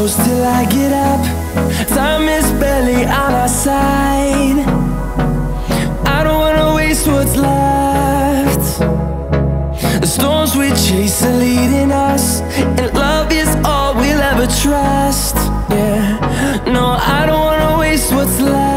close till I get up. Time is barely on our side. I don't wanna waste what's left. The storms we chase are leading us, and love is all we'll ever trust. Yeah, no, I don't wanna waste what's left.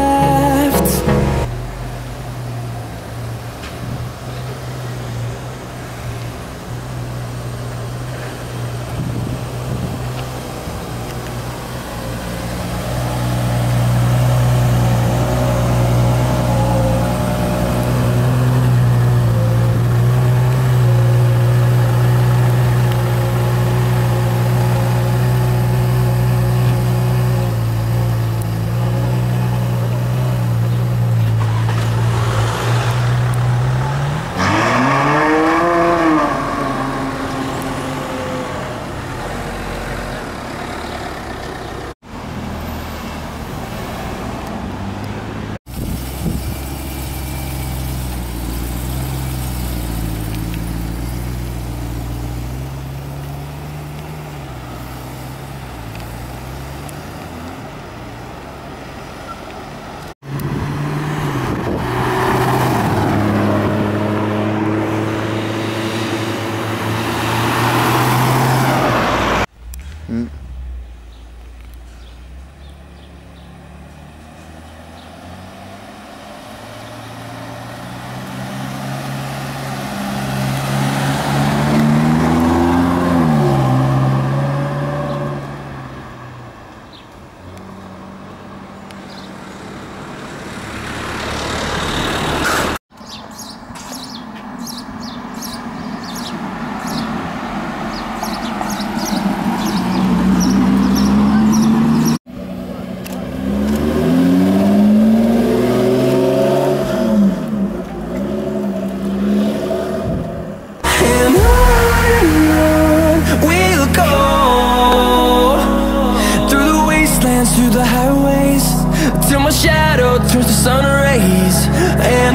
Through the highways, till my shadow turns to sun rays. And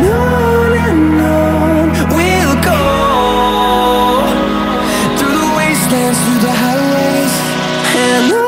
on we'll go, through the wastelands, through the highways. And on we'll go.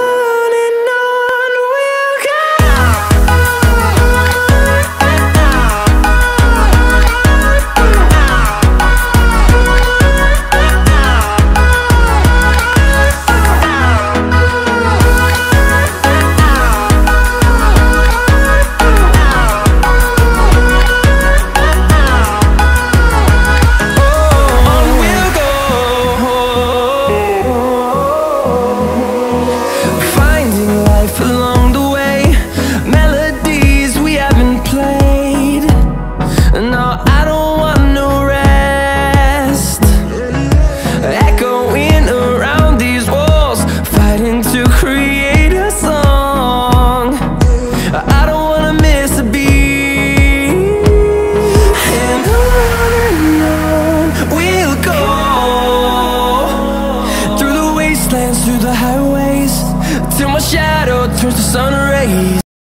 Through the highways, till my shadow turns to sun rays.